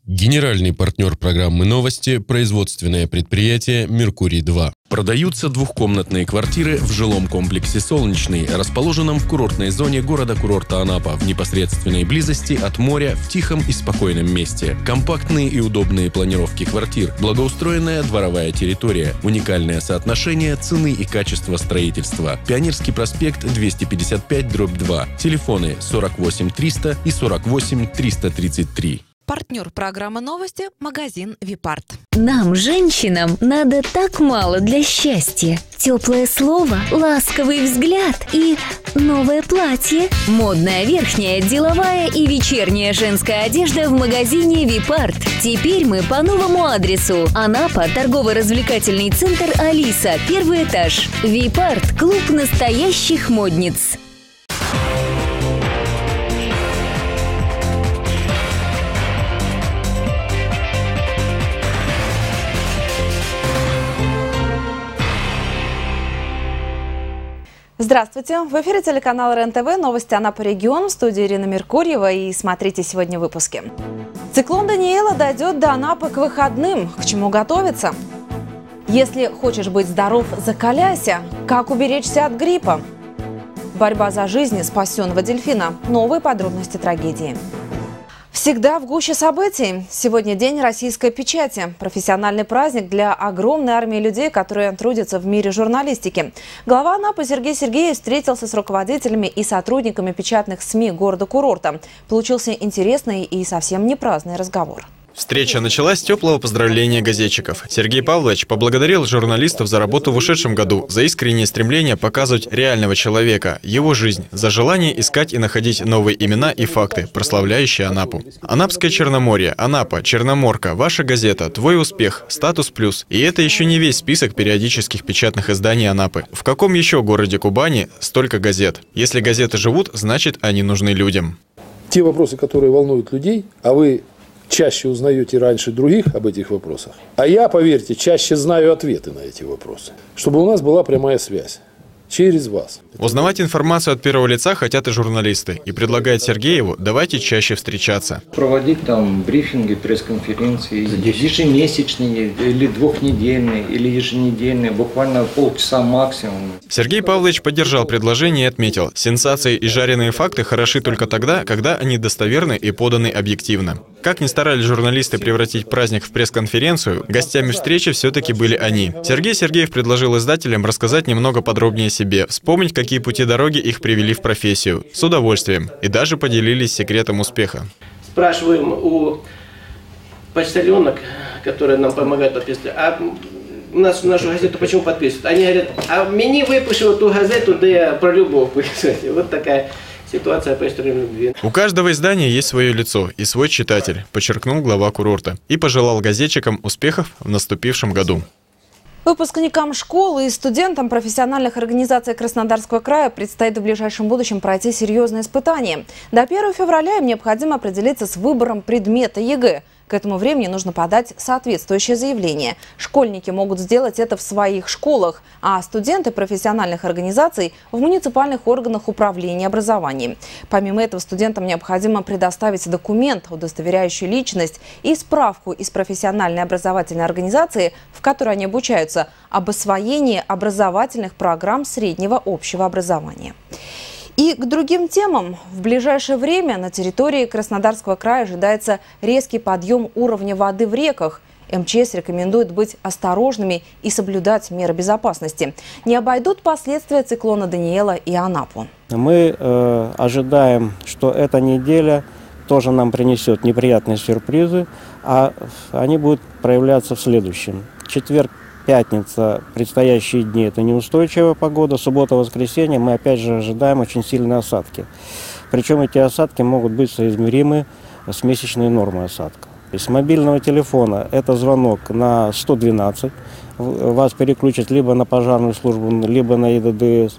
Генеральный партнер программы «Новости» – производственное предприятие «Меркурий-2». Продаются двухкомнатные квартиры в жилом комплексе «Солнечный», расположенном в курортной зоне города-курорта Анапа, в непосредственной близости от моря, в тихом и спокойном месте. Компактные и удобные планировки квартир, благоустроенная дворовая территория, уникальное соотношение цены и качества строительства. Пионерский проспект 255/2. Телефоны 48 300 и 48 333. Партнер программы «Новости» – магазин «Випарт». Нам, женщинам, надо так мало для счастья. Теплое слово, ласковый взгляд и новое платье. Модная верхняя, деловая и вечерняя женская одежда в магазине «Випарт». Теперь мы по новому адресу. Анапа, торгово-развлекательный центр «Алиса», 1-й этаж. «Випарт» – клуб настоящих модниц. Здравствуйте! В эфире телеканала РЕН-ТВ, новости Анапа регион, в студии Ирина Меркурьева, и смотрите сегодня в выпуске. Циклон Даниэла дойдет до Анапы к выходным. К чему готовиться? Если хочешь быть здоров, закаляйся. Как уберечься от гриппа? Борьба за жизнь спасенного дельфина. Новые подробности трагедии. Всегда в гуще событий. Сегодня день российской печати. Профессиональный праздник для огромной армии людей, которые трудятся в мире журналистики. Глава Анапы Сергей Сергеев встретился с руководителями и сотрудниками печатных СМИ города-курорта. Получился интересный и совсем не праздный разговор. Встреча началась с теплого поздравления газетчиков. Сергей Павлович поблагодарил журналистов за работу в ушедшем году, за искреннее стремление показывать реального человека, его жизнь, за желание искать и находить новые имена и факты, прославляющие Анапу. Анапское Черноморье, Анапа, Черноморка, ваша газета, твой успех, статус плюс. И это еще не весь список периодических печатных изданий Анапы. В каком еще городе Кубани столько газет? Если газеты живут, значит они нужны людям. Те вопросы, которые волнуют людей, а вы чаще узнаете раньше других об этих вопросах. А я, поверьте, чаще знаю ответы на эти вопросы. Чтобы у нас была прямая связь. Через вас. Узнавать информацию от первого лица хотят и журналисты. И предлагает Сергееву: давайте чаще встречаться. Проводить там брифинги, пресс-конференции, ежемесячные, или двухнедельные, или еженедельные, буквально полчаса максимум. Сергей Павлович поддержал предложение и отметил: сенсации и жареные факты хороши только тогда, когда они достоверны и поданы объективно. Как ни старались журналисты превратить праздник в пресс-конференцию, гостями встречи все-таки были они. Сергей Сергеев предложил издателям рассказать немного подробнее о себе, вспомнить, какие пути дороги их привели в профессию. С удовольствием. И даже поделились секретом успеха. Спрашиваем у почтальонок, которые нам помогают подписывать, а нашу газету почему подписывают? Они говорят: а мне выпишу ту газету, да я про любовь пишу. Вот такая ситуация по истории любви. У каждого издания есть свое лицо и свой читатель, подчеркнул глава курорта, и пожелал газетчикам успехов в наступившем году. Выпускникам школы и студентам профессиональных организаций Краснодарского края предстоит в ближайшем будущем пройти серьезные испытания. До 1 февраля им необходимо определиться с выбором предмета ЕГЭ. К этому времени нужно подать соответствующее заявление. Школьники могут сделать это в своих школах, а студенты профессиональных организаций – в муниципальных органах управления образованием. Помимо этого, студентам необходимо предоставить документ, удостоверяющий личность, и справку из профессиональной образовательной организации, в которой они обучаются, об освоении образовательных программ среднего общего образования. И к другим темам. В ближайшее время на территории Краснодарского края ожидается резкий подъем уровня воды в реках. МЧС рекомендует быть осторожными и соблюдать меры безопасности. Не обойдут последствия циклона Даниэла и Анапу. Мы ожидаем, что эта неделя тоже нам принесет неприятные сюрпризы, а они будут проявляться в следующем. Четверг, пятница, предстоящие дни – это неустойчивая погода. Суббота, воскресенье мы опять же ожидаем очень сильные осадки. Причем эти осадки могут быть соизмеримы с месячной нормой осадка. С мобильного телефона это звонок на 112. Вас переключат либо на пожарную службу, либо на ИДДС.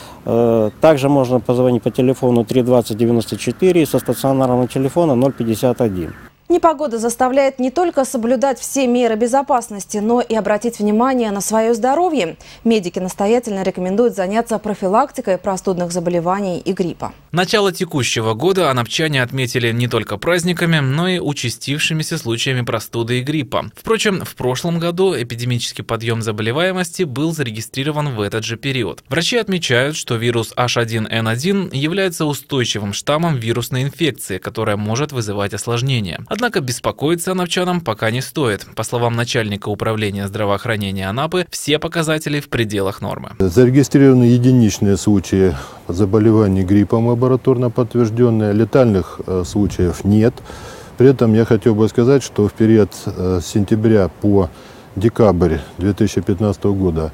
Также можно позвонить по телефону 320 94 и со стационарного телефона 051. Непогода заставляет не только соблюдать все меры безопасности, но и обратить внимание на свое здоровье. Медики настоятельно рекомендуют заняться профилактикой простудных заболеваний и гриппа. Начало текущего года анапчане отметили не только праздниками, но и участившимися случаями простуды и гриппа. Впрочем, в прошлом году эпидемический подъем заболеваемости был зарегистрирован в этот же период. Врачи отмечают, что вирус H1N1 является устойчивым штаммом вирусной инфекции, которая может вызывать осложнения. Однако беспокоиться анапчанам пока не стоит. По словам начальника управления здравоохранения Анапы, все показатели в пределах нормы. Зарегистрированы единичные случаи заболеваний гриппом лабораторно подтвержденные, летальных случаев нет. При этом я хотел бы сказать, что в период с сентября по декабрь 2015 года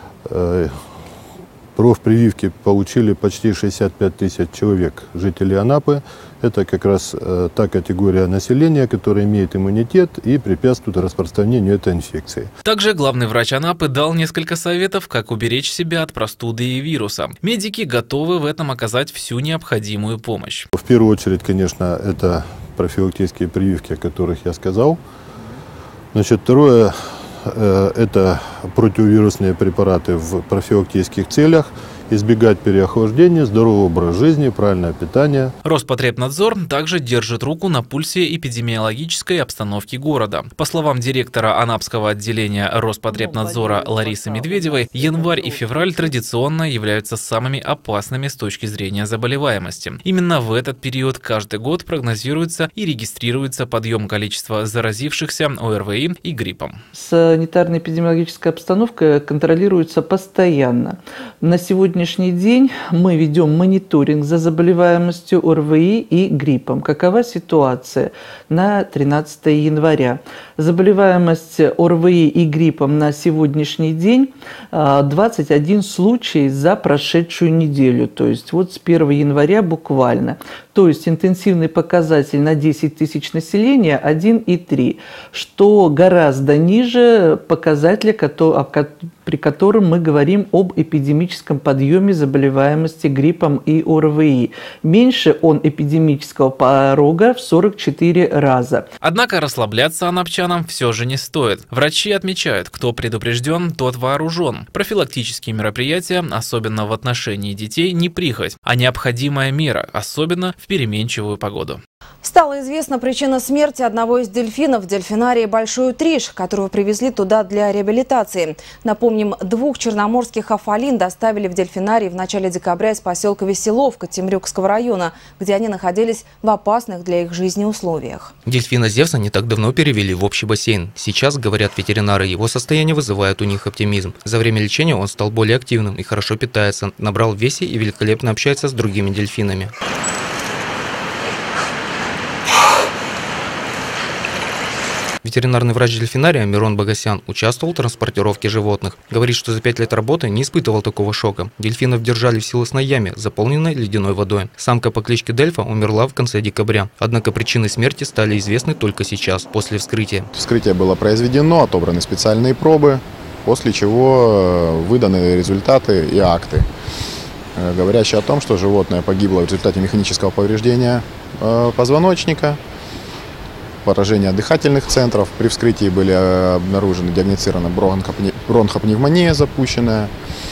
профпрививки получили почти 65 тысяч человек, жителей Анапы. Это как раз та категория населения, которая имеет иммунитет и препятствует распространению этой инфекции. Также главный врач Анапы дал несколько советов, как уберечь себя от простуды и вируса. Медики готовы в этом оказать всю необходимую помощь. В первую очередь, конечно, это профилактические прививки, о которых я сказал. Значит, второе – это противовирусные препараты в профилактических целях, избегать переохлаждения, здоровый образ жизни, правильное питание. Роспотребнадзор также держит руку на пульсе эпидемиологической обстановки города. По словам директора Анапского отделения Роспотребнадзора Ларисы Медведевой, январь и февраль традиционно являются самыми опасными с точки зрения заболеваемости. Именно в этот период каждый год прогнозируется и регистрируется подъем количества заразившихся ОРВИ и гриппом. Санитарно-эпидемиологическая обстановка контролируется постоянно. На сегодняшний день мы ведем мониторинг за заболеваемостью ОРВИ и гриппом. Какова ситуация на 13 января? Заболеваемость ОРВИ и гриппом на сегодняшний день 21 случай за прошедшую неделю. То есть вот с 1 января буквально. То есть интенсивный показатель на 10 тысяч населения 1,3, что гораздо ниже показателя, при котором мы говорим об эпидемическом подъеме заболеваемости гриппом и ОРВИ. Меньше он эпидемического порога в 44 раза. Однако расслабляться анапчанам все же не стоит. Врачи отмечают, кто предупрежден, тот вооружен. Профилактические мероприятия, особенно в отношении детей, не прихоть, а необходимая мера, особенно в переменчивую погоду. Стала известна причина смерти одного из дельфинов в дельфинарии «Большой Триш», которого привезли туда для реабилитации. Напомним, 2 черноморских афалин доставили в дельфинарий в начале декабря из поселка Веселовка Темрюкского района, где они находились в опасных для их жизни условиях. Дельфина Зевса не так давно перевели в общий бассейн. Сейчас, говорят ветеринары, его состояние вызывает у них оптимизм. За время лечения он стал более активным и хорошо питается, набрал в весе и великолепно общается с другими дельфинами. Ветеринарный врач дельфинария Мирон Багасян участвовал в транспортировке животных. Говорит, что за 5 лет работы не испытывал такого шока. Дельфинов держали в силосной яме, заполненной ледяной водой. Самка по кличке Дельфа умерла в конце декабря. Однако причины смерти стали известны только сейчас, после вскрытия. Вскрытие было произведено, отобраны специальные пробы, после чего выданы результаты и акты, говорящие о том, что животное погибло в результате механического повреждения позвоночника, поражение дыхательных центров. При вскрытии были обнаружены, диагностирована бронхопневмония запущенная.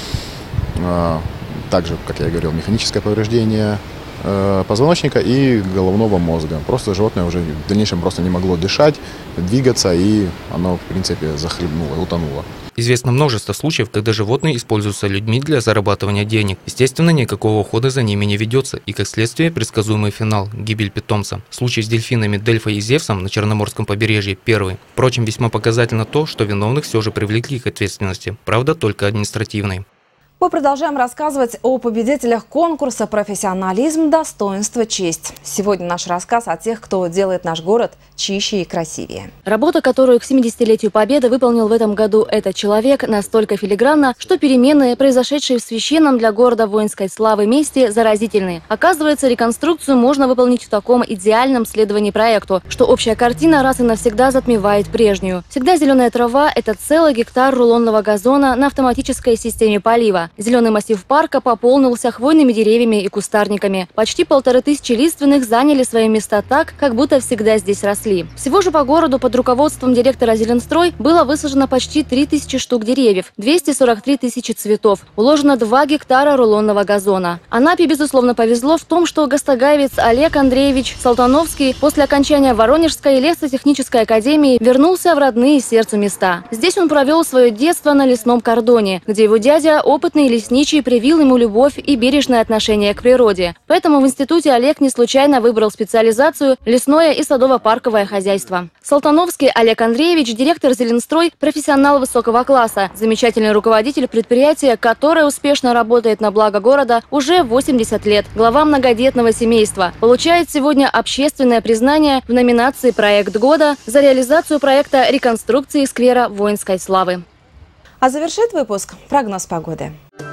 Также, как я говорил, механическое повреждение позвоночника и головного мозга. Просто животное уже в дальнейшем просто не могло дышать, двигаться, и оно, в принципе, захлебнуло, утонуло. Известно множество случаев, когда животные используются людьми для зарабатывания денег. Естественно, никакого ухода за ними не ведется, и как следствие предсказуемый финал – гибель питомца. Случай с дельфинами Дельфой и Зевсом на Черноморском побережье – первый. Впрочем, весьма показательно то, что виновных все же привлекли к ответственности, правда, только административной. Мы продолжаем рассказывать о победителях конкурса «Профессионализм, достоинство, честь». Сегодня наш рассказ о тех, кто делает наш город чище и красивее. Работа, которую к 70-летию Победы выполнил в этом году этот человек, настолько филигранна, что перемены, произошедшие в священном для города воинской славы месте, заразительны. Оказывается, реконструкцию можно выполнить в таком идеальном следовании проекту, что общая картина раз и навсегда затмевает прежнюю. Всегда зеленая трава – это целый гектар рулонного газона на автоматической системе полива. года. Зеленый массив парка пополнился хвойными деревьями и кустарниками. Почти 1500 лиственных заняли свои места так, как будто всегда здесь росли. Всего же по городу под руководством директора «Зеленстрой» было высажено почти 3000 штук деревьев, 243 тысячи цветов, уложено 2 гектара рулонного газона. Анапе, безусловно, повезло в том, что гастагаевец Олег Андреевич Салтановский после окончания Воронежской лесотехнической академии вернулся в родные сердцу места. Здесь он провел свое детство на лесном кордоне, где его дядя, опытный лесничий, привил ему любовь и бережное отношение к природе. Поэтому в институте Олег не случайно выбрал специализацию «Лесное и садово-парковое хозяйство». Салтановский Олег Андреевич, директор «Зеленстрой», профессионал высокого класса, замечательный руководитель предприятия, которое успешно работает на благо города уже 80 лет, глава многодетного семейства. Получает сегодня общественное признание в номинации «Проект года» за реализацию проекта реконструкции сквера воинской славы. А завершит выпуск прогноз погоды.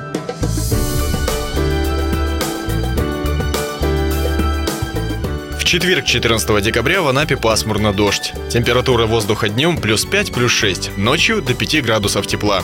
В четверг, 14 декабря, в Анапе пасмурно, дождь. Температура воздуха днем +5, +6, ночью до 5 градусов тепла.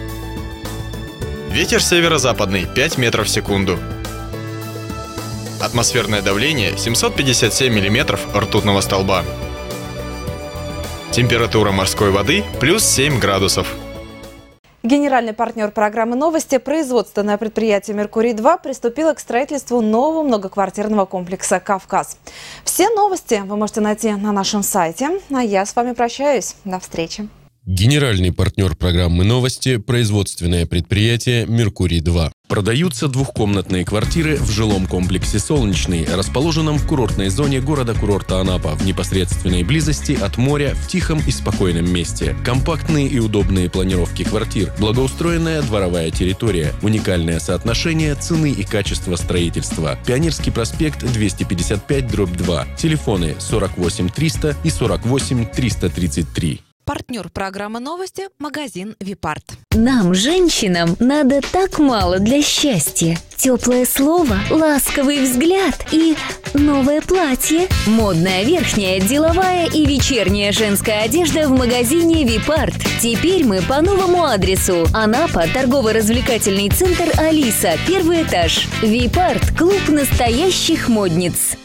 Ветер северо-западный 5 метров в секунду. Атмосферное давление 757 миллиметров ртутного столба. Температура морской воды +7 градусов. Генеральный партнер программы «Новости», производственное предприятие «Меркурий-2» приступило к строительству нового многоквартирного комплекса «Кавказ». Все новости вы можете найти на нашем сайте. А я с вами прощаюсь. До встречи. Генеральный партнер программы «Новости» – производственное предприятие «Меркурий-2». Продаются двухкомнатные квартиры в жилом комплексе «Солнечный», расположенном в курортной зоне города-курорта Анапа, в непосредственной близости от моря, в тихом и спокойном месте. Компактные и удобные планировки квартир, благоустроенная дворовая территория, уникальное соотношение цены и качества строительства. Пионерский проспект 255/2. Телефоны 48 300 и 48 333. Партнер программы «Новости» – магазин «Випарт». Нам, женщинам, надо так мало для счастья. Теплое слово, ласковый взгляд и новое платье. Модная верхняя, деловая и вечерняя женская одежда в магазине «Випарт». Теперь мы по новому адресу. Анапа, торгово-развлекательный центр «Алиса», 1-й этаж. «Випарт» – клуб настоящих модниц.